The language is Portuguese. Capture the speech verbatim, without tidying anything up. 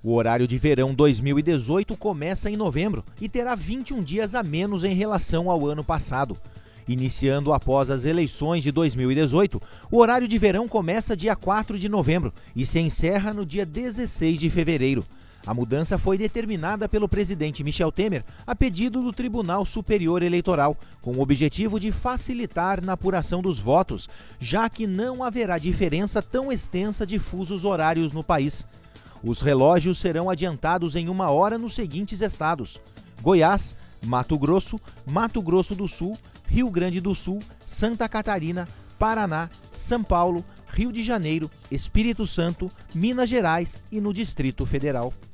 O horário de verão dois mil e dezoito começa em novembro e terá vinte e um dias a menos em relação ao ano passado. Iniciando após as eleições de dois mil e dezoito, o horário de verão começa dia quatro de novembro e se encerra no dia dezesseis de fevereiro. A mudança foi determinada pelo presidente Michel Temer a pedido do Tribunal Superior Eleitoral, com o objetivo de facilitar na apuração dos votos, já que não haverá diferença tão extensa de fusos horários no país. Os relógios serão adiantados em uma hora nos seguintes estados: Goiás, Mato Grosso, Mato Grosso do Sul, Rio Grande do Sul, Santa Catarina, Paraná, São Paulo, Rio de Janeiro, Espírito Santo, Minas Gerais e no Distrito Federal.